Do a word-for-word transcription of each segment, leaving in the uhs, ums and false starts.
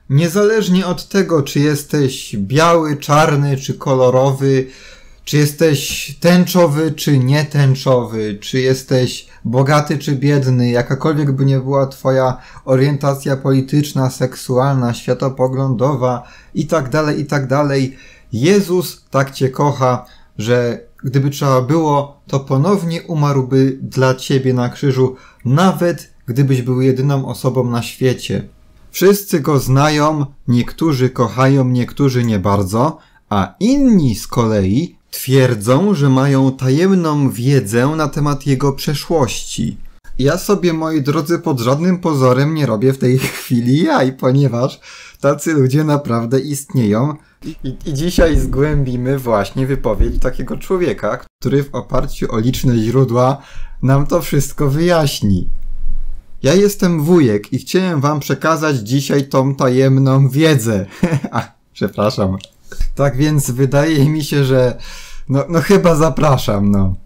Niezależnie od tego, czy jesteś biały, czarny, czy kolorowy, czy jesteś tęczowy, czy nietęczowy, czy jesteś bogaty, czy biedny, jakakolwiek by nie była twoja orientacja polityczna, seksualna, światopoglądowa i tak dalej, i tak dalej. Jezus tak cię kocha, że gdyby trzeba było, to ponownie umarłby dla ciebie na krzyżu, nawet gdybyś był jedyną osobą na świecie. Wszyscy go znają, niektórzy kochają, niektórzy nie bardzo, a inni z kolei twierdzą, że mają tajemną wiedzę na temat jego przeszłości. Ja sobie, moi drodzy, pod żadnym pozorem nie robię w tej chwili jaj, ponieważ tacy ludzie naprawdę istnieją. I, I dzisiaj zgłębimy właśnie wypowiedź takiego człowieka, który w oparciu o liczne źródła nam to wszystko wyjaśni. Ja jestem wujek i chciałem wam przekazać dzisiaj tą tajemną wiedzę. A, przepraszam. Tak więc wydaje mi się, że no, no chyba zapraszam, no.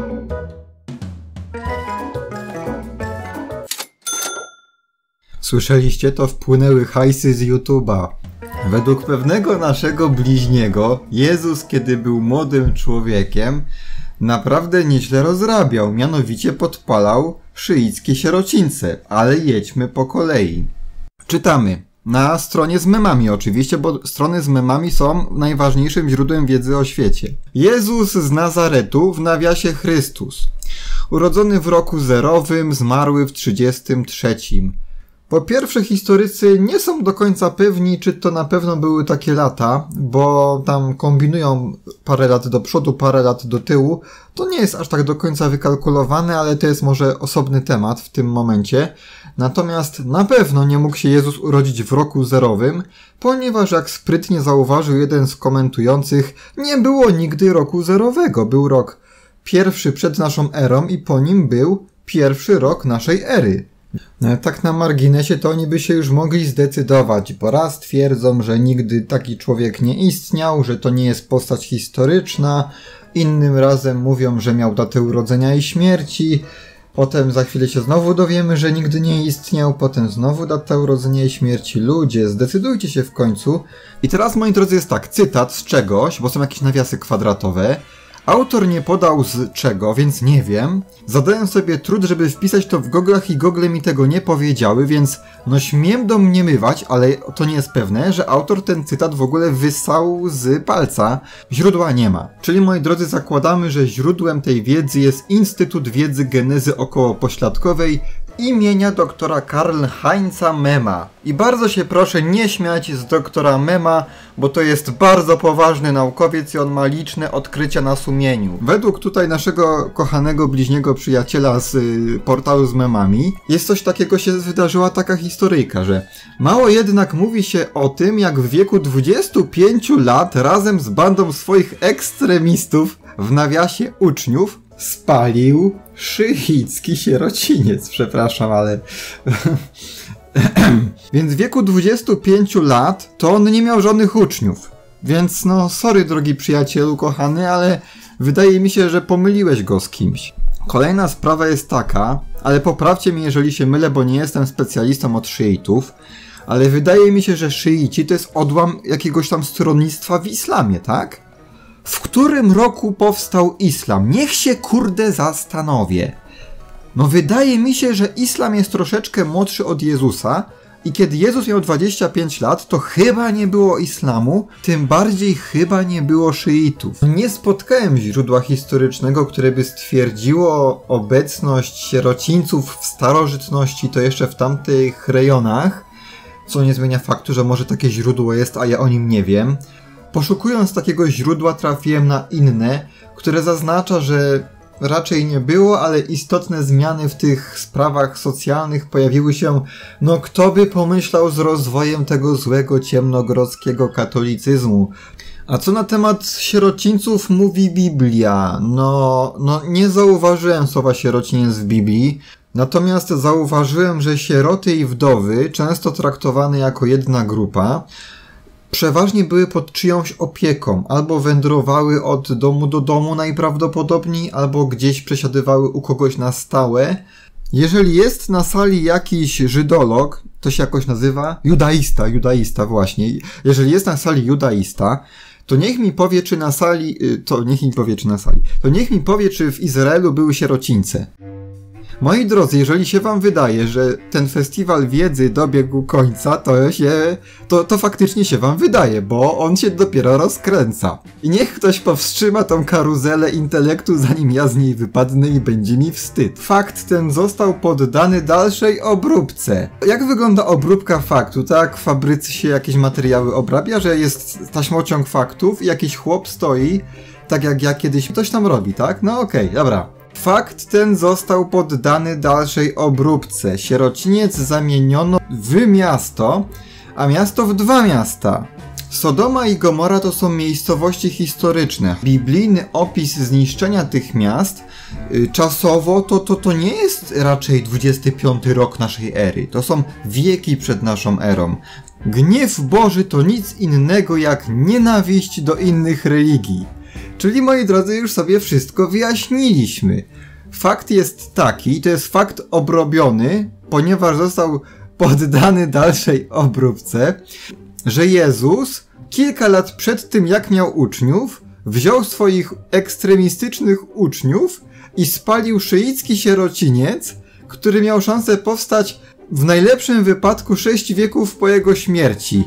Słyszeliście to? Wpłynęły hajsy z YouTube'a. Według pewnego naszego bliźniego, Jezus, kiedy był młodym człowiekiem, naprawdę nieźle rozrabiał, mianowicie podpalał szyickie sierocińce, ale jedźmy po kolei. Czytamy. Na stronie z memami oczywiście, bo strony z memami są najważniejszym źródłem wiedzy o świecie. Jezus z Nazaretu, w nawiasie Chrystus. Urodzony w roku zerowym, zmarły w trzydziestym trzecim. Po pierwsze, historycy nie są do końca pewni, czy to na pewno były takie lata, bo tam kombinują parę lat do przodu, parę lat do tyłu. To nie jest aż tak do końca wykalkulowane, ale to jest może osobny temat w tym momencie. Natomiast na pewno nie mógł się Jezus urodzić w roku zerowym, ponieważ jak sprytnie zauważył jeden z komentujących, nie było nigdy roku zerowego. Był rok pierwszy przed naszą erą i po nim był pierwszy rok naszej ery. No, tak na marginesie to oni by się już mogli zdecydować, bo raz twierdzą, że nigdy taki człowiek nie istniał, że to nie jest postać historyczna, innym razem mówią, że miał datę urodzenia i śmierci, potem za chwilę się znowu dowiemy, że nigdy nie istniał, potem znowu data urodzenia i śmierci. Ludzie, zdecydujcie się w końcu. I teraz, moi drodzy, jest tak, cytat z czegoś, bo są jakieś nawiasy kwadratowe. Autor nie podał z czego, więc nie wiem. Zadałem sobie trud, żeby wpisać to w goglach i gogle mi tego nie powiedziały, więc no śmiem domniemywać, ale to nie jest pewne, że autor ten cytat w ogóle wyssał z palca. Źródła nie ma. Czyli, moi drodzy, zakładamy, że źródłem tej wiedzy jest Instytut Wiedzy Genezy Okołopośladkowej imienia doktora Karl-Heinza Mema. I bardzo się proszę nie śmiać z doktora Mema, bo to jest bardzo poważny naukowiec i on ma liczne odkrycia na sumieniu. Według tutaj naszego kochanego bliźniego przyjaciela z y, portalu z memami, jest coś takiego, się wydarzyła taka historyjka, że mało jednak mówi się o tym, jak w wieku dwudziestu pięciu lat razem z bandą swoich ekstremistów, w nawiasie uczniów, spalił szyicki sierociniec. Przepraszam, ale... Więc w wieku dwudziestu pięciu lat to on nie miał żadnych uczniów. Więc no, sorry drogi przyjacielu kochany, ale wydaje mi się, że pomyliłeś go z kimś. Kolejna sprawa jest taka, ale poprawcie mnie, jeżeli się mylę, bo nie jestem specjalistą od szyitów, ale wydaje mi się, że szyici to jest odłam jakiegoś tam stronnictwa w islamie, tak? W którym roku powstał islam? Niech się kurde zastanowię. No wydaje mi się, że islam jest troszeczkę młodszy od Jezusa i kiedy Jezus miał dwadzieścia pięć lat, to chyba nie było islamu, tym bardziej chyba nie było szyitów. Nie spotkałem źródła historycznego, które by stwierdziło obecność sierocińców w starożytności, to jeszcze w tamtych rejonach, co nie zmienia faktu, że może takie źródło jest, a ja o nim nie wiem. Poszukując takiego źródła trafiłem na inne, które zaznacza, że raczej nie było, ale istotne zmiany w tych sprawach socjalnych pojawiły się, no kto by pomyślał, z rozwojem tego złego ciemnogrodzkiego katolicyzmu. A co na temat sierocińców mówi Biblia? No, no nie zauważyłem słowa sierociniec w Biblii, natomiast zauważyłem, że sieroty i wdowy, często traktowane jako jedna grupa, przeważnie były pod czyjąś opieką, albo wędrowały od domu do domu najprawdopodobniej, albo gdzieś przesiadywały u kogoś na stałe. Jeżeli jest na sali jakiś żydolog To się jakoś nazywa? Judaista, judaista właśnie. Jeżeli jest na sali judaista, to niech mi powie, czy na sali, to niech mi powie, czy na sali, to niech mi powie, czy w Izraelu były sierocińce. Moi drodzy, jeżeli się wam wydaje, że ten festiwal wiedzy dobiegł końca, to się, to, to faktycznie się wam wydaje, bo on się dopiero rozkręca. I niech ktoś powstrzyma tą karuzelę intelektu, zanim ja z niej wypadnę i będzie mi wstyd. Fakt ten został poddany dalszej obróbce. Jak wygląda obróbka faktu? Tak, w fabryce się jakieś materiały obrabia, że jest taśmociąg faktów i jakiś chłop stoi, tak jak ja kiedyś ktoś tam robi, tak? No okej, okay, dobra. Fakt ten został poddany dalszej obróbce. Sierociniec zamieniono w miasto, a miasto w dwa miasta. Sodoma i Gomora to są miejscowości historyczne. Biblijny opis zniszczenia tych miast yy, czasowo to, to, to nie jest raczej dwudziesty piąty rok naszej ery. To są wieki przed naszą erą. Gniew Boży to nic innego jak nienawiść do innych religii. Czyli, moi drodzy, już sobie wszystko wyjaśniliśmy. Fakt jest taki, to jest fakt obrobiony, ponieważ został poddany dalszej obróbce, że Jezus kilka lat przed tym, jak miał uczniów, wziął swoich ekstremistycznych uczniów i spalił szyicki sierociniec, który miał szansę powstać w najlepszym wypadku sześć wieków po jego śmierci.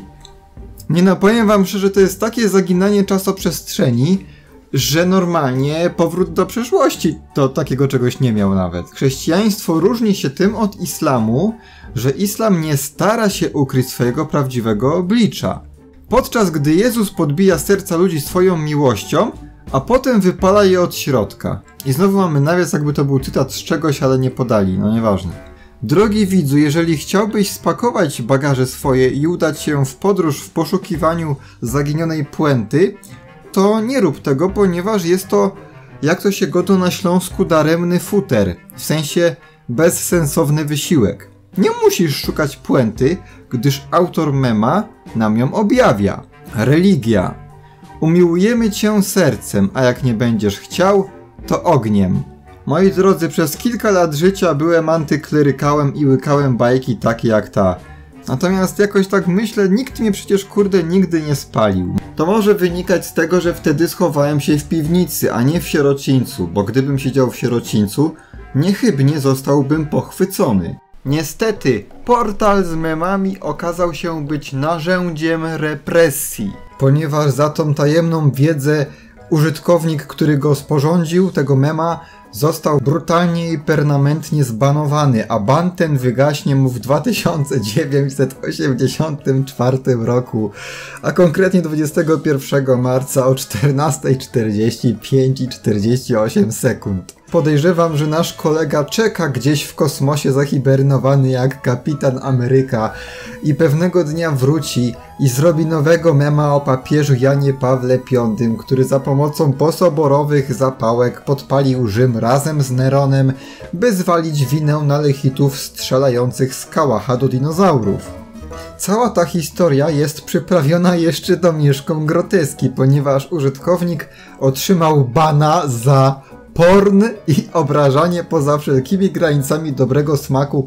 Nie no, powiem wam szczerze, to jest takie zaginanie czasoprzestrzeni, że normalnie powrót do przeszłości to takiego czegoś nie miał nawet. Chrześcijaństwo różni się tym od islamu, że islam nie stara się ukryć swojego prawdziwego oblicza. Podczas gdy Jezus podbija serca ludzi swoją miłością, a potem wypala je od środka. I znowu mamy nawias, jakby to był cytat z czegoś, ale nie podali, no nieważne. Drogi widzu, jeżeli chciałbyś spakować bagaże swoje i udać się w podróż w poszukiwaniu zaginionej puenty, to nie rób tego, ponieważ jest to, jak to się godo na śląsku, daremny futer, w sensie bezsensowny wysiłek. Nie musisz szukać puenty, gdyż autor mema nam ją objawia. Religia. Umiłujemy cię sercem, a jak nie będziesz chciał, to ogniem. Moi drodzy, przez kilka lat życia byłem antyklerykałem i łykałem bajki takie jak ta. Natomiast jakoś tak myślę, nikt mnie przecież kurde nigdy nie spalił. To może wynikać z tego, że wtedy schowałem się w piwnicy, a nie w sierocińcu, bo gdybym siedział w sierocińcu, niechybnie zostałbym pochwycony. Niestety, portal z memami okazał się być narzędziem represji, ponieważ za tą tajemną wiedzę użytkownik, który go sporządził, tego mema, został brutalnie i permanentnie zbanowany, a ban ten wygaśnie mu w dwa tysiące dziewięćset osiemdziesiątym czwartym roku, a konkretnie dwudziestego pierwszego marca o czternasta czterdzieści pięć i czterdzieści osiem sekund. Podejrzewam, że nasz kolega czeka gdzieś w kosmosie zahibernowany jak Kapitan Ameryka i pewnego dnia wróci i zrobi nowego mema o papieżu Janie Pawle piątym, który za pomocą posoborowych zapałek podpalił Rzym razem z Neronem, by zwalić winę na lechitów strzelających z kałacha do dinozaurów. Cała ta historia jest przyprawiona jeszcze domieszką groteski, ponieważ użytkownik otrzymał bana za porn i obrażanie poza wszelkimi granicami dobrego smaku.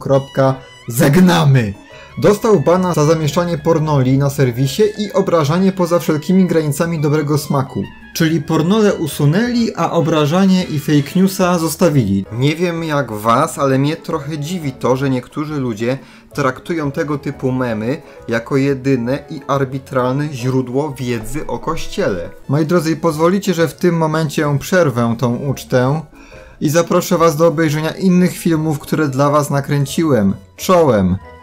Zegnamy! Dostał bana za zamieszczanie pornoli na serwisie i obrażanie poza wszelkimi granicami dobrego smaku. Czyli pornole usunęli, a obrażanie i fake newsa zostawili. Nie wiem jak was, ale mnie trochę dziwi to, że niektórzy ludzie traktują tego typu memy jako jedyne i arbitralne źródło wiedzy o Kościele. Moi drodzy, pozwolicie, że w tym momencie przerwę tą ucztę i zaproszę was do obejrzenia innych filmów, które dla was nakręciłem. Czołem!